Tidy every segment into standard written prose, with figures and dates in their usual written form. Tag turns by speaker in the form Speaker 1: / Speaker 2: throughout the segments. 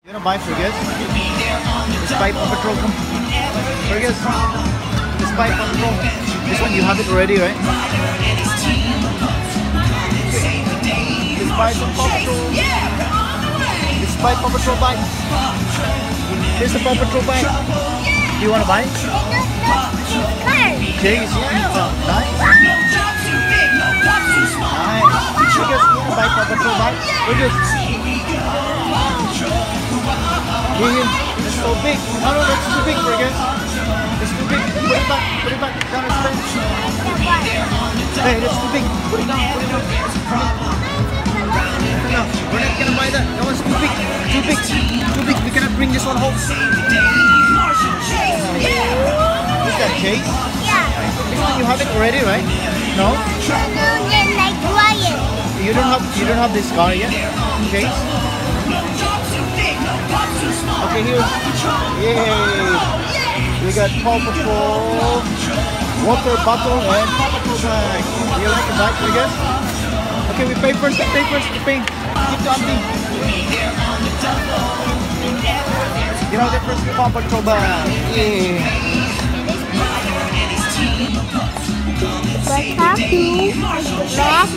Speaker 1: You wanna buy Fergus? Let's buy Paw Patrol. Come. Fergus. Let's buy Paw Patrol. This one you have it already, right? Let's buy some Paw Patrol. Let's buy Paw Patrol bike. Here's the Paw Patrol bike. Do you wanna buy it? Chase, yeah. Nice. Fergus, you wanna buy Paw Patrol bike? Fergus. Here, it's so big. No, that's too big, Fergus. It's too big. Put it back. Down its bench. Hey, that's too big. Put it down. No, we're not gonna buy that. That one's too big. Too big. We cannot bring this one home. Is that Chase?
Speaker 2: Yeah.
Speaker 1: This one you have it already, right? No?
Speaker 2: No, then like Ryan.
Speaker 1: You don't have this car yet? Chase? Okay, here. Yay! We got Paw Patrol, water bottle, and Paw Patrol bag. Do you like the bag, I guess? Okay, we pay first. We pay. Give to auntie. You know the first Paw Patrol bag. Yeah.
Speaker 2: But how to back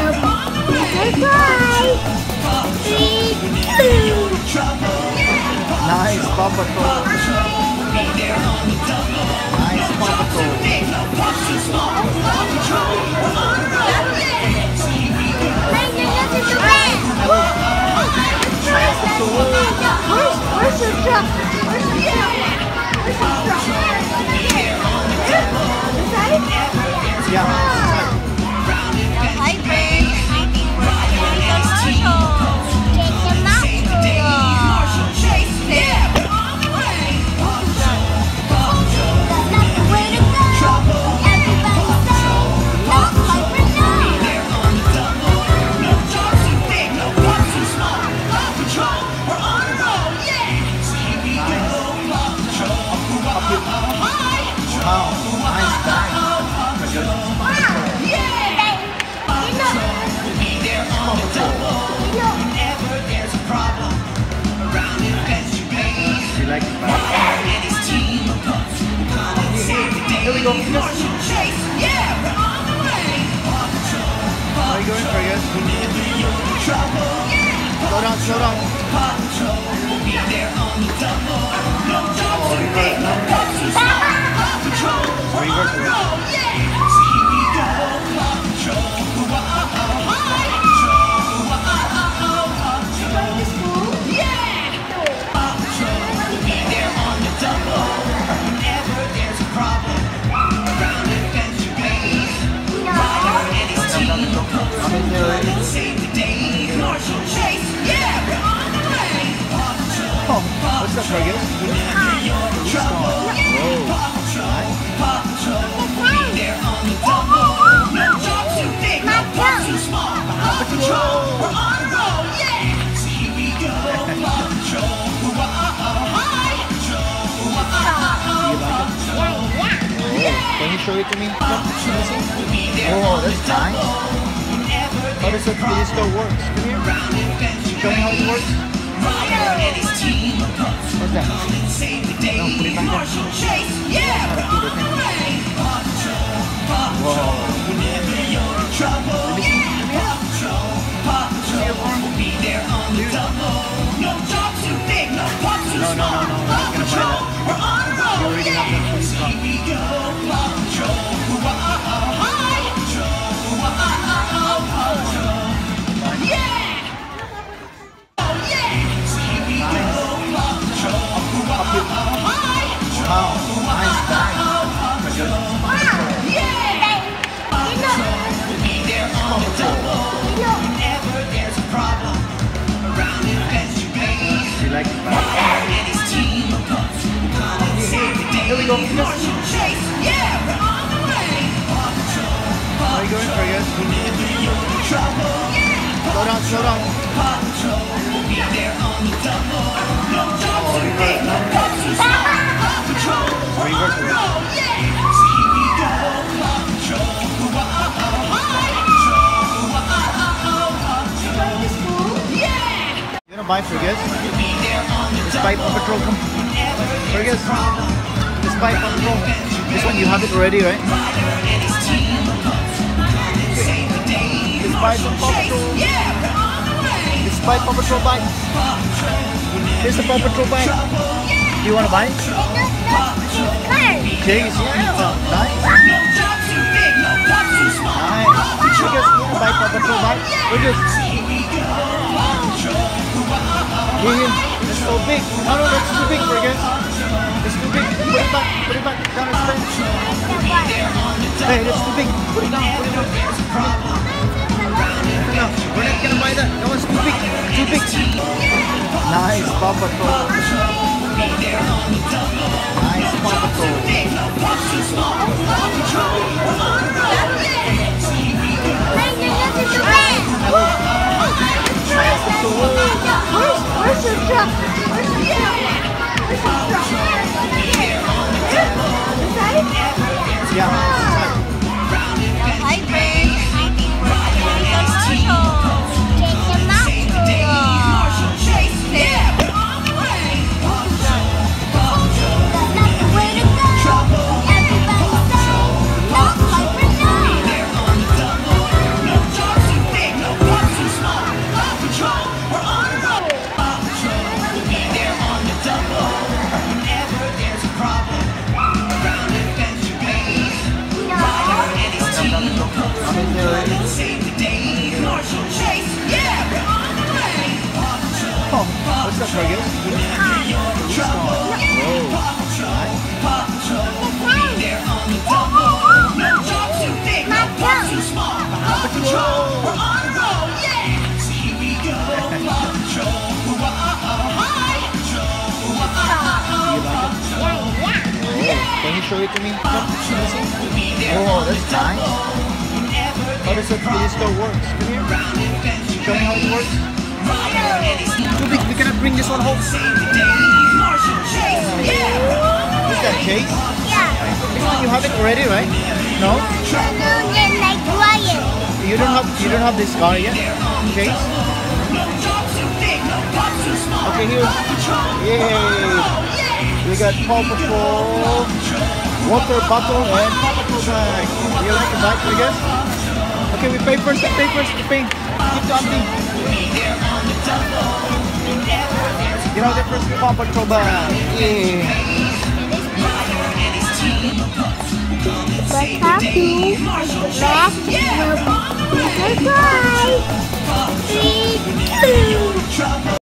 Speaker 1: Nice Paw Patrol. Nice Paw Patrol.
Speaker 2: Where's your truck?
Speaker 1: Yeah.
Speaker 2: Hi, friends.
Speaker 1: Here we go. How are you going, Fergus? Slow down. What's up, Fergus? Can you show it to me? Oh, that's nice. How does the store works? Come here. Show me how it works. What's that? No, put it back there. Whoa. Let me see. See your arm? No. We're not gonna buy that. You already have that police car. Wow, nice bag. You like it? Here we go. How are you going, Fergus? Slow down. You wanna buy Fergus? Spy Paw Patrol. Come. Fergus. The Spy Paw Patrol. This one you have it already, right? The Spy Paw Patrol. The Spy Paw Patrol bike. Here's the Paw Patrol bike. Do you want to buy it? Chase, yeah. Nice. Fergus, you want to buy Paw Patrol bike? Fergus. It's so big. No, that's too big, Fergus. It's too big. Put it back. Put it back. Down his bench. Hey, that's too big. Put it down. Put it down. No, we're not gonna buy that. That one's too big. Too big. Nice, Paw Patrol. Nice, Paw Patrol.
Speaker 2: Where's your truck?
Speaker 1: Yeah.
Speaker 2: Hi, friends. Take them out. That's the way to go. Everybody say, no fight for
Speaker 1: Oh, what's that, Fergus? Can you show it to me? Oh, that's nice. How does this store works? Come here. Show me how it works. Too big, we cannot bring this one home. Is that Chase?
Speaker 2: Yeah.
Speaker 1: This one you have it already, right? No? You don't have this car yet? Chase? Okay, here. Yay! We got Paw Patrol, water bottle, and Paw Patrol bag. Do you like the bag, I guess? Okay, we pay first. We pay. Give to auntie. You know the first Paw Patrol bag. Yeah.
Speaker 2: But happy, last, goodbye. 3, 2.